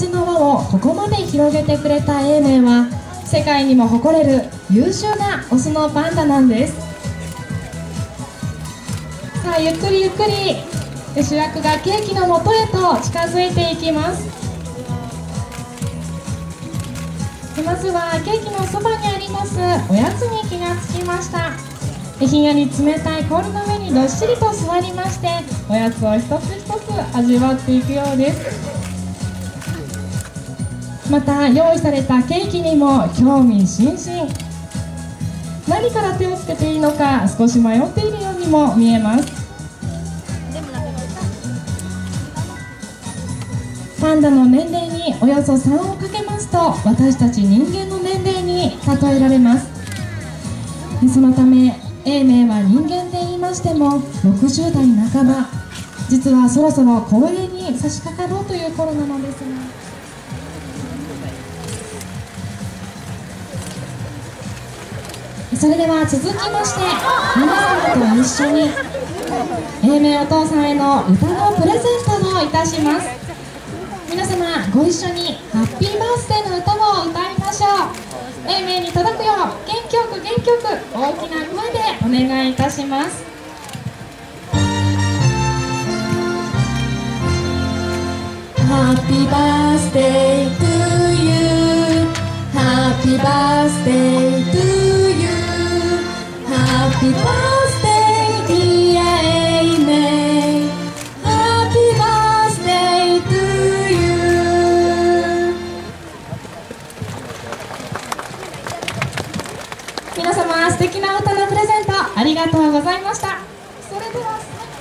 せの輪をここまで広げてくれた永明は世界にも誇れる優秀なオスのパンダなんです。さあゆっくりゆっくり主役がケーキの元へと近づいていきます。まずはケーキのそばにありますおやつに気がつきました。ひんやり冷たい氷の上にどっしりと座りまして、おやつを一つ一つ味わっていくようです。また用意されたケーキにも興味津々。何から手をつけていいのか少し迷っているようにも見えます。パンダの年齢におよそ3をかけますと私たち人間の年齢に例えられます。そのため永明は人間で言いましても60代半ば、実はそろそろ高齢に差し掛かろうという頃なのですが、それでは続きまして皆様と一緒に永明お父さんへの歌のプレゼントをいたします。皆様ご一緒にハッピーバースデーの歌を歌いましょう。永明に届くよう元気よく元気よく大きな声でお願いいたします。Happy birthday to you, Happy birthday to you, Happy birthday dear 永明、 Happy birthday to you。 皆様素敵な歌のプレゼントありがとうございました。それでは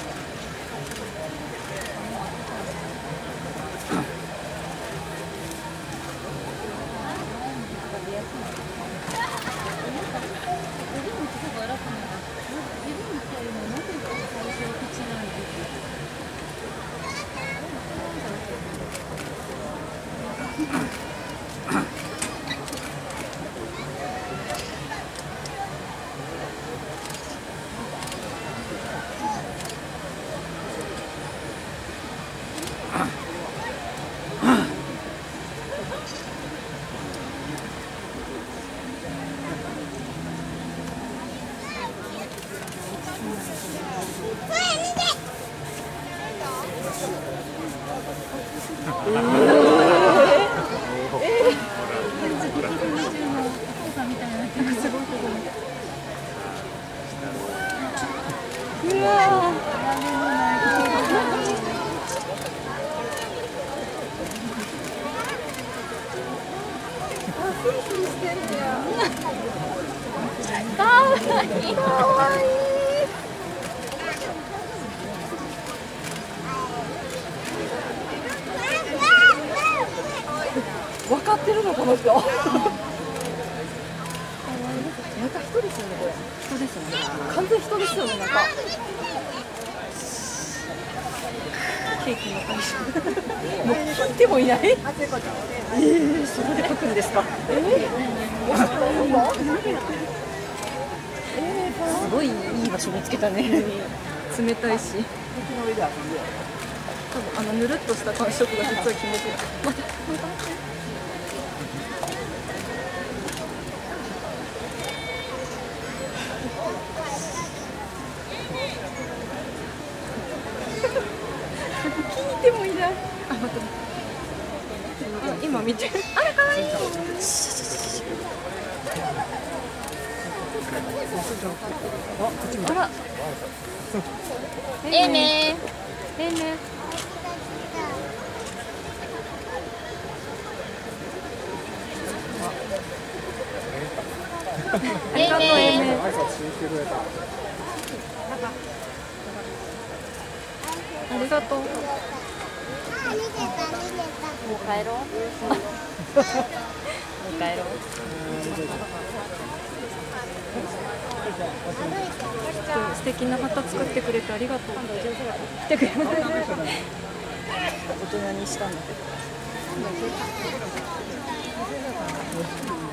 分かってるのこの人。また人ですよねこれ。人ですよね。完全人ですよねなんか。ケーキの会社。もう聞いてもいない。それで書くんですか。すごいいい場所見つけたね。冷たいし。多分ぬるっとした感触が実は気持ちいい。また。聞いてもいない。あ、また。今見て。あれ可愛い。あら。永明。永明。ありがとう永明。ありがとう。もう帰ろう。もう帰ろう。素敵な旗作ってくれてありがとう。来てくれた。大人にしたんだけど。